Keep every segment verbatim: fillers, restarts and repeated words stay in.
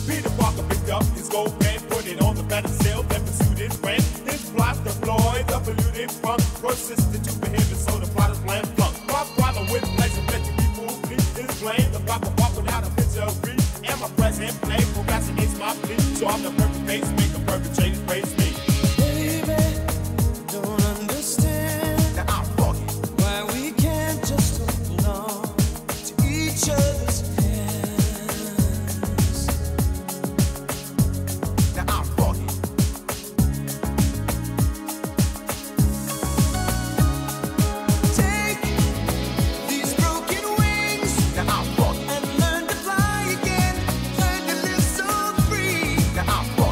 Peter Parker picked up his gold pen, put it on the battlefield, then pursued his friend. His plot deployed, the polluted funk, persisted to prohibit, so the plotter's plan flunk. My father wouldn't let you let you people plead his blame. The proper walk without a picture of grief. And my present play procrastinates my plea. So I'm the perfect pacemaker, perpetrator, praise me. Baby, don't understand. Now I'm fucking. Why we can't just hold on to each other's hands. Now I'm fucking. Take these broken wings Now I'm fucking. and learn to fly again. Learn to live so free. Now I'm fucking.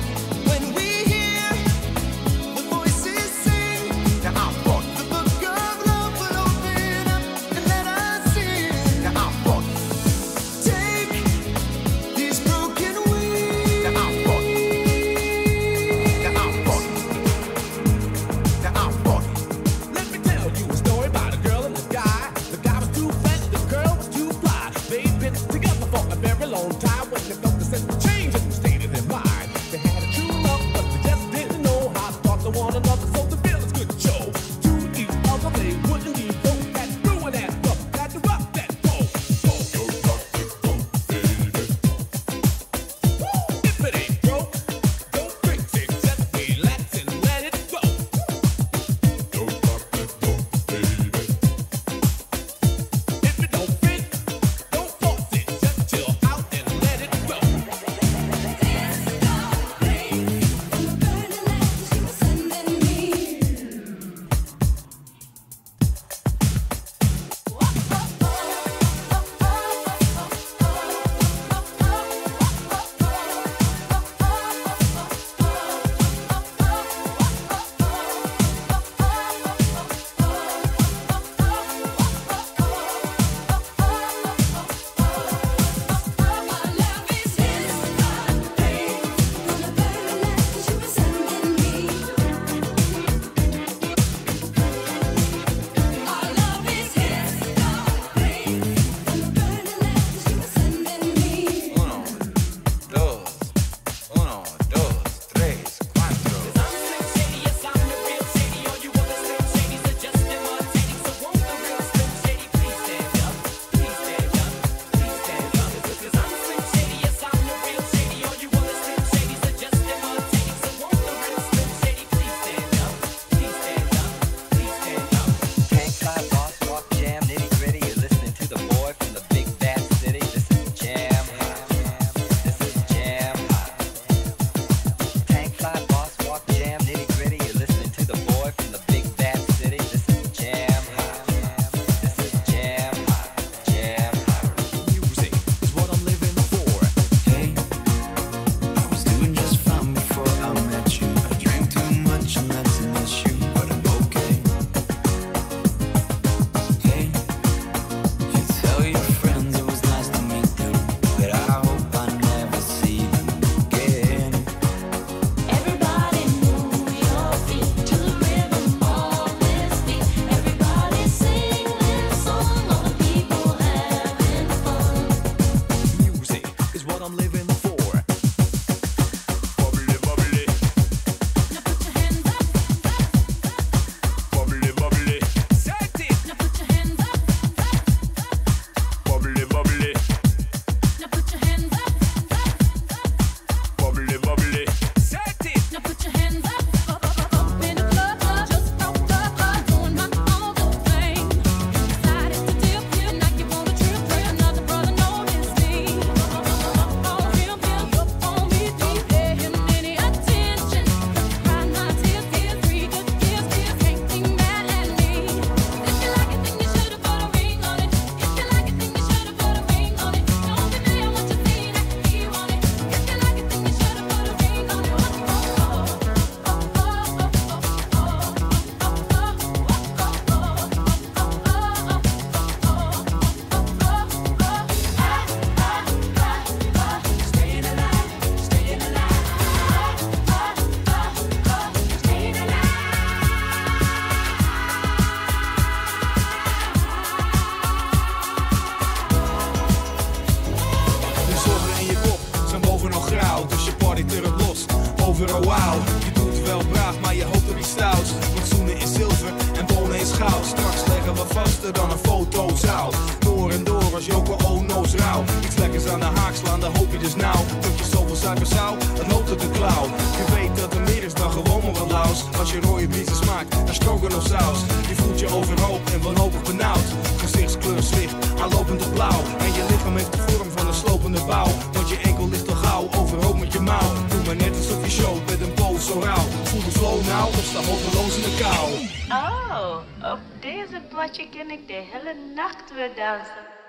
overal wauw. Je doet wel braaf, maar je hoopt op iets stouts. Want zoenen is zilver en wonen is goud. Straks leggen we vaster dan een fotozaal. Door en door als Joko Ono's rauw. Iets lekkers aan de haak slaan, dan hoop je dus nou. Tot je zoveel suiker zou, het loopt uit de klauw. Je weet dat er meer is dan gewoon maar wat laus. Als je rode bieten smaakt, naar stroganoff saus. Je voelt je overhoop en wanhopig benauwd. Gezichtskleur zwicht, aanlopend op blauw. En je lichaam heeft de vorm van een slopende bouw. Want je enkel ligt al gauw, overhoop met je mouw. Doe maar net alsof je showt met een poos zo rauw. Voel de flow nou, of sta hopeloos in de kou. Oh, op deze potje kan ik de hele nacht weer dansen.